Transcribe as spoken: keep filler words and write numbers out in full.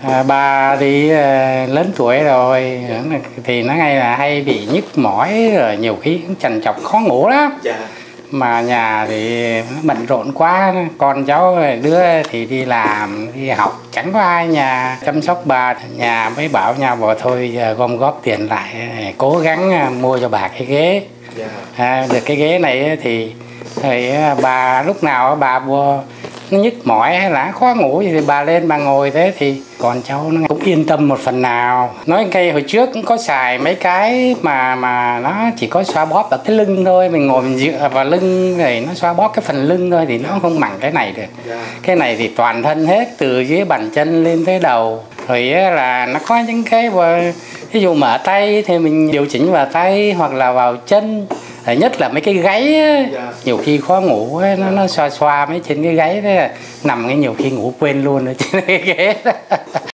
À, bà thì à, lớn tuổi rồi thì nó ngay là hay bị nhức mỏi rồi nhiều khi cũng trằn trọc khó ngủ lắm. Dạ. Mà nhà thì bận rộn quá, con cháu đứa thì đi làm đi học, chẳng có ai nhà chăm sóc bà. Nhà mới bảo nhau bảo thôi gom góp tiền lại cố gắng mua cho bà cái ghế. Dạ. À, được cái ghế này thì, thì bà lúc nào bà mua nó nhức mỏi hay là khó ngủ thì bà lên bà ngồi thế thì con cháu nó cũng yên tâm một phần nào. Nói cây hồi trước cũng có xài mấy cái mà mà nó chỉ có xoa bóp ở cái lưng thôi, mình ngồi mình dựa vào lưng rồi nó xoa bóp cái phần lưng thôi thì nó không bằng cái này được. Yeah. Cái này thì toàn thân hết từ dưới bàn chân lên tới đầu. Rồi là nó có những cái ví dụ mở tay thì mình điều chỉnh vào tay hoặc là vào chân. Nhất là mấy cái gáy á, yeah. Nhiều khi khó ngủ á, nó, nó xoa xoa mấy trên cái gáy thế nằm cái nhiều khi ngủ quên luôn ở trên cái ghế đó.